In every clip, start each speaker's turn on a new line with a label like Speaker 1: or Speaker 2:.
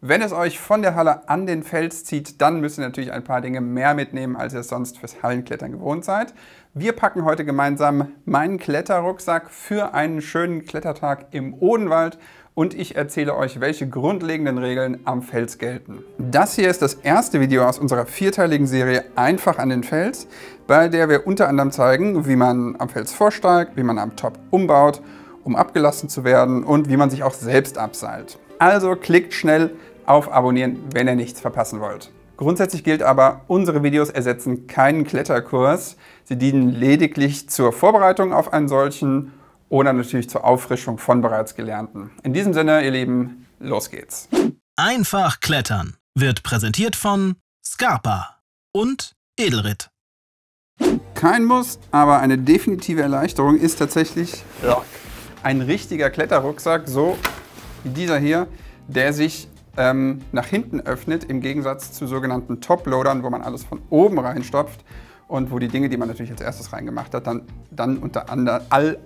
Speaker 1: Wenn es euch von der Halle an den Fels zieht, dann müsst ihr natürlich ein paar Dinge mehr mitnehmen, als ihr es sonst fürs Hallenklettern gewohnt seid. Wir packen heute gemeinsam meinen Kletterrucksack für einen schönen Klettertag im Odenwald und ich erzähle euch, welche grundlegenden Regeln am Fels gelten. Das hier ist das erste Video aus unserer vierteiligen Serie Einfach an den Fels, bei der wir unter anderem zeigen, wie man am Fels vorsteigt, wie man am Top umbaut, um abgelassen zu werden und wie man sich auch selbst abseilt. Also klickt schnell auf Abonnieren, wenn ihr nichts verpassen wollt. Grundsätzlich gilt aber, unsere Videos ersetzen keinen Kletterkurs. Sie dienen lediglich zur Vorbereitung auf einen solchen oder natürlich zur Auffrischung von bereits Gelernten. In diesem Sinne, ihr Lieben, los geht's.
Speaker 2: Einfach klettern wird präsentiert von Scarpa und Edelrit.
Speaker 1: Kein Muss, aber eine definitive Erleichterung ist tatsächlich ein richtiger Kletterrucksack, so wie dieser hier, der sich nach hinten öffnet, im Gegensatz zu sogenannten Toploadern, wo man alles von oben reinstopft und wo die Dinge, die man natürlich als erstes reingemacht hat, dann unter anderem all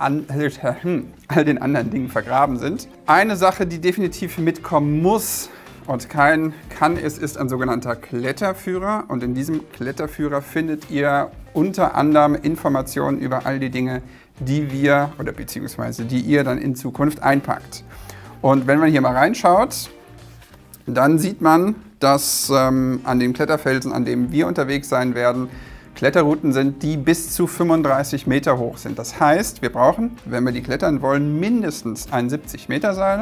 Speaker 1: den anderen Dingen vergraben sind. Eine Sache, die definitiv mitkommen muss und kann, ist ein sogenannter Kletterführer. Und in diesem Kletterführer findet ihr unter anderem Informationen über all die Dinge, die wir oder beziehungsweise die ihr dann in Zukunft einpackt. Und wenn man hier mal reinschaut, dann sieht man, dass an den Kletterfelsen, an denen wir unterwegs sein werden, Kletterrouten sind, die bis zu 35 Meter hoch sind. Das heißt, wir brauchen, wenn wir die klettern wollen, mindestens ein 70 Meter Seil,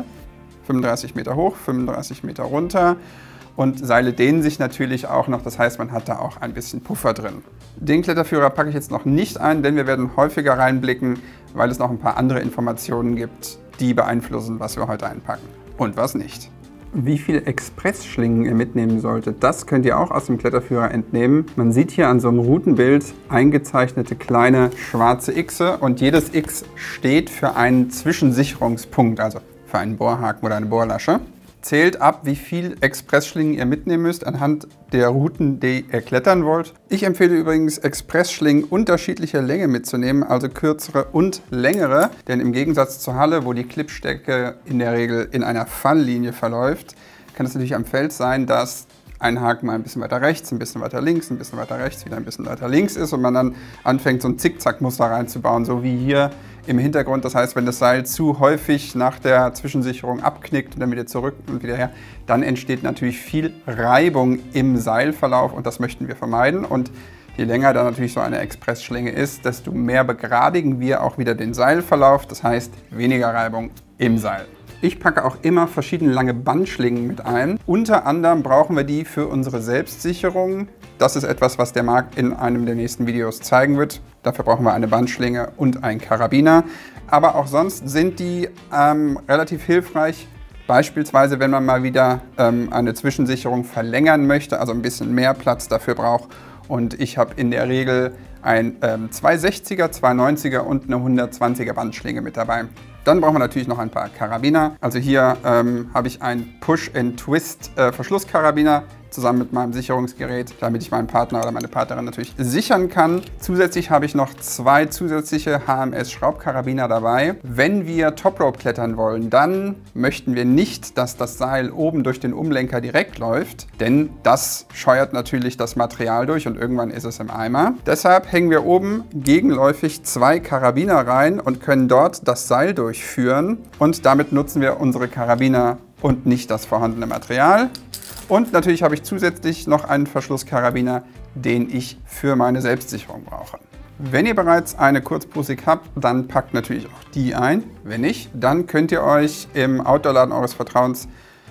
Speaker 1: 35 Meter hoch, 35 Meter runter. Und Seile dehnen sich natürlich auch noch, das heißt, man hat da auch ein bisschen Puffer drin. Den Kletterführer packe ich jetzt noch nicht ein, denn wir werden häufiger reinblicken, weil es noch ein paar andere Informationen gibt, die beeinflussen, was wir heute einpacken und was nicht. Wie viele Expressschlingen ihr mitnehmen solltet, das könnt ihr auch aus dem Kletterführer entnehmen. Man sieht hier an so einem Routenbild eingezeichnete kleine schwarze Xe und jedes X steht für einen Zwischensicherungspunkt, also für einen Bohrhaken oder eine Bohrlasche. Zählt ab, wie viel Expressschlingen ihr mitnehmen müsst anhand der Routen, die ihr klettern wollt. Ich empfehle übrigens, Expressschlingen unterschiedlicher Länge mitzunehmen, also kürzere und längere. Denn im Gegensatz zur Halle, wo die Clipstrecke in der Regel in einer Falllinie verläuft, kann es natürlich am Fels sein, dass ein Haken mal ein bisschen weiter rechts, ein bisschen weiter links, ein bisschen weiter rechts, wieder ein bisschen weiter links ist und man dann anfängt, so ein Zickzackmuster reinzubauen, so wie hier im Hintergrund. Das heißt, wenn das Seil zu häufig nach der Zwischensicherung abknickt und dann wieder zurück und wieder her, dann entsteht natürlich viel Reibung im Seilverlauf und das möchten wir vermeiden. Und je länger da natürlich so eine Expressschlinge ist, desto mehr begradigen wir auch wieder den Seilverlauf. Das heißt, weniger Reibung im Seil. Ich packe auch immer verschiedene lange Bandschlingen mit ein. Unter anderem brauchen wir die für unsere Selbstsicherung. Das ist etwas, was der Marc in einem der nächsten Videos zeigen wird. Dafür brauchen wir eine Bandschlinge und einen Karabiner. Aber auch sonst sind die relativ hilfreich. Beispielsweise, wenn man mal wieder eine Zwischensicherung verlängern möchte, also ein bisschen mehr Platz dafür braucht. Und ich habe in der Regel ein 260er, 290er und eine 120er Bandschlinge mit dabei. Dann brauchen wir natürlich noch ein paar Karabiner. Also hier habe ich einen Push-and-Twist Verschlusskarabiner zusammen mit meinem Sicherungsgerät, damit ich meinen Partner oder meine Partnerin natürlich sichern kann. Zusätzlich habe ich noch zwei zusätzliche HMS-Schraubkarabiner dabei. Wenn wir Toprope klettern wollen, dann möchten wir nicht, dass das Seil oben durch den Umlenker direkt läuft, denn das scheuert natürlich das Material durch und irgendwann ist es im Eimer. Deshalb hängen wir oben gegenläufig zwei Karabiner rein und können dort das Seil durchführen und damit nutzen wir unsere Karabiner und nicht das vorhandene Material. Und natürlich habe ich zusätzlich noch einen Verschlusskarabiner, den ich für meine Selbstsicherung brauche. Wenn ihr bereits eine Kurzpusik habt, dann packt natürlich auch die ein. Wenn nicht, dann könnt ihr euch im Outdoor-Laden eures Vertrauens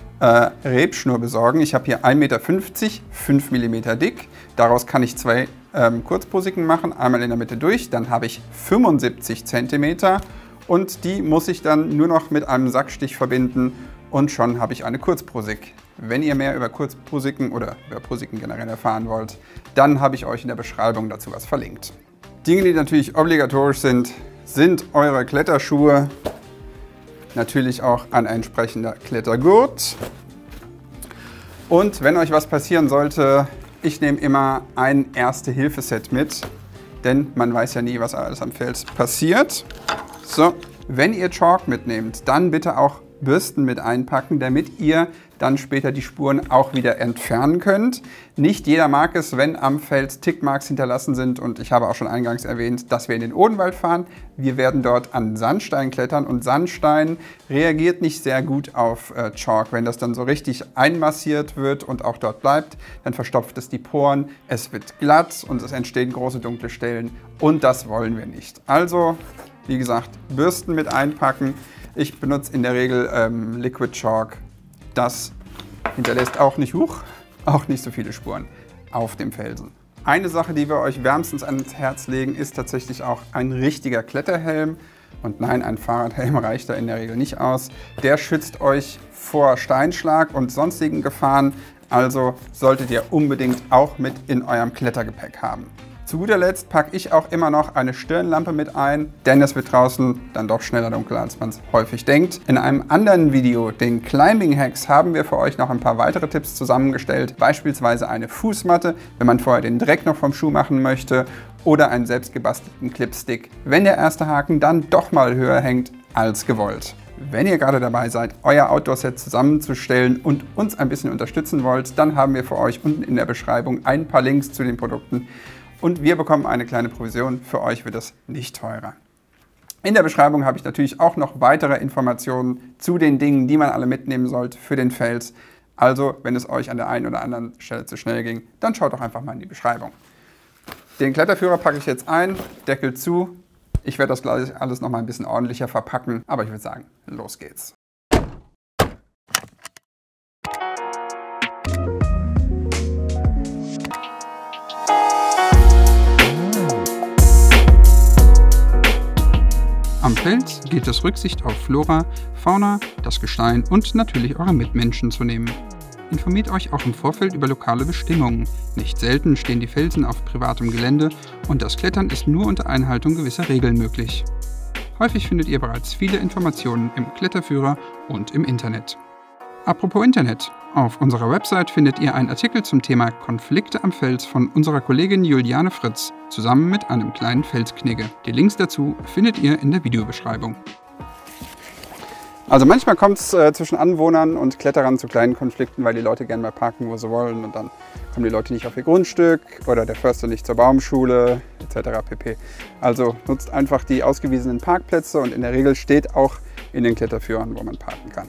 Speaker 1: Rebschnur besorgen. Ich habe hier 1,50 Meter, 5 mm dick. Daraus kann ich zwei Kurzpusiken machen, einmal in der Mitte durch. Dann habe ich 75 cm und die muss ich dann nur noch mit einem Sackstich verbinden und schon habe ich eine Kurzpusik. Wenn ihr mehr über Kurzpusiken oder über Pusiken generell erfahren wollt, dann habe ich euch in der Beschreibung dazu was verlinkt. Dinge, die natürlich obligatorisch sind, sind eure Kletterschuhe, natürlich auch ein entsprechender Klettergurt. Und wenn euch was passieren sollte, ich nehme immer ein Erste-Hilfe-Set mit, denn man weiß ja nie, was alles am Fels passiert. So, wenn ihr Chalk mitnehmt, dann bitte auch Bürsten mit einpacken, damit ihr dann später die Spuren auch wieder entfernen könnt. Nicht jeder mag es, wenn am Fels Tickmarks hinterlassen sind, und ich habe auch schon eingangs erwähnt, dass wir in den Odenwald fahren. Wir werden dort an Sandstein klettern und Sandstein reagiert nicht sehr gut auf Chalk. Wenn das dann so richtig einmassiert wird und auch dort bleibt, dann verstopft es die Poren, es wird glatt und es entstehen große dunkle Stellen und das wollen wir nicht. Also, wie gesagt, Bürsten mit einpacken. Ich benutze in der Regel Liquid Chalk. Das hinterlässt auch nicht so viele Spuren auf dem Felsen. Eine Sache, die wir euch wärmstens ans Herz legen, ist tatsächlich auch ein richtiger Kletterhelm. Und nein, ein Fahrradhelm reicht da in der Regel nicht aus. Der schützt euch vor Steinschlag und sonstigen Gefahren. Also solltet ihr unbedingt auch mit in eurem Klettergepäck haben. Zu guter Letzt packe ich auch immer noch eine Stirnlampe mit ein, denn es wird draußen dann doch schneller dunkel, als man es häufig denkt. In einem anderen Video, den Climbing Hacks, haben wir für euch noch ein paar weitere Tipps zusammengestellt, beispielsweise eine Fußmatte, wenn man vorher den Dreck noch vom Schuh machen möchte, oder einen selbstgebastelten Clipstick, wenn der erste Haken dann doch mal höher hängt als gewollt. Wenn ihr gerade dabei seid, euer Outdoor-Set zusammenzustellen und uns ein bisschen unterstützen wollt, dann haben wir für euch unten in der Beschreibung ein paar Links zu den Produkten. Und wir bekommen eine kleine Provision, für euch wird es nicht teurer. In der Beschreibung habe ich natürlich auch noch weitere Informationen zu den Dingen, die man alle mitnehmen sollte für den Fels. Also, wenn es euch an der einen oder anderen Stelle zu schnell ging, dann schaut doch einfach mal in die Beschreibung. Den Kletterführer packe ich jetzt ein, Deckel zu. Ich werde das gleich alles noch mal ein bisschen ordentlicher verpacken, aber ich würde sagen, los geht's. Am Fels gilt es, Rücksicht auf Flora, Fauna, das Gestein und natürlich eure Mitmenschen zu nehmen. Informiert euch auch im Vorfeld über lokale Bestimmungen. Nicht selten stehen die Felsen auf privatem Gelände und das Klettern ist nur unter Einhaltung gewisser Regeln möglich. Häufig findet ihr bereits viele Informationen im Kletterführer und im Internet. Apropos Internet. Auf unserer Website findet ihr einen Artikel zum Thema Konflikte am Fels von unserer Kollegin Juliane Fritz, zusammen mit einem kleinen Felsknigge. Die Links dazu findet ihr in der Videobeschreibung. Also manchmal kommt es zwischen Anwohnern und Kletterern zu kleinen Konflikten, weil die Leute gerne mal parken, wo sie wollen, und dann kommen die Leute nicht auf ihr Grundstück oder der Förster nicht zur Baumschule etc. pp. Also nutzt einfach die ausgewiesenen Parkplätze und in der Regel steht auch in den Kletterführern, wo man parken kann.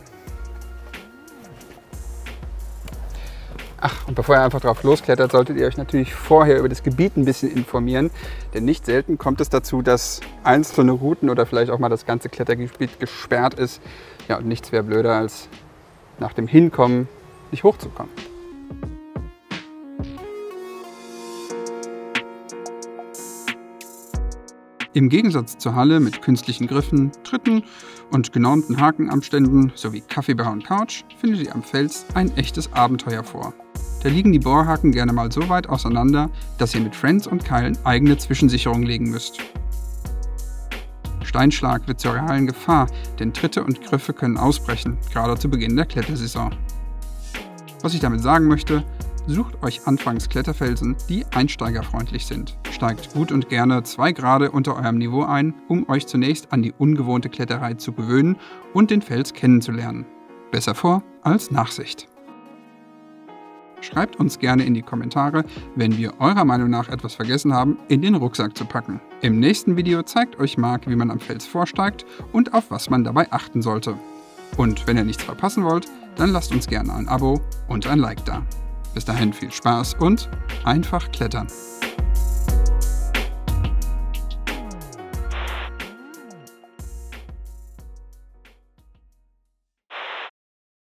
Speaker 1: Ach, und bevor ihr einfach drauf losklettert, solltet ihr euch natürlich vorher über das Gebiet ein bisschen informieren, denn nicht selten kommt es dazu, dass einzelne Routen oder vielleicht auch mal das ganze Klettergebiet gesperrt ist. Ja, und nichts wäre blöder, als nach dem Hinkommen nicht hochzukommen. Im Gegensatz zur Halle mit künstlichen Griffen, Tritten und genormten Hakenabständen sowie Kaffeebar und Couch findet ihr am Fels ein echtes Abenteuer vor. Da liegen die Bohrhaken gerne mal so weit auseinander, dass ihr mit Friends und Keilen eigene Zwischensicherung legen müsst. Steinschlag wird zur realen Gefahr, denn Tritte und Griffe können ausbrechen, gerade zu Beginn der Klettersaison. Was ich damit sagen möchte: Sucht euch anfangs Kletterfelsen, die einsteigerfreundlich sind. Steigt gut und gerne 2 Grad unter eurem Niveau ein, um euch zunächst an die ungewohnte Kletterei zu gewöhnen und den Fels kennenzulernen. Besser vor als Nachsicht. Schreibt uns gerne in die Kommentare, wenn wir eurer Meinung nach etwas vergessen haben, in den Rucksack zu packen. Im nächsten Video zeigt euch Marc, wie man am Fels vorsteigt und auf was man dabei achten sollte. Und wenn ihr nichts verpassen wollt, dann lasst uns gerne ein Abo und ein Like da. Bis dahin viel Spaß und einfach klettern!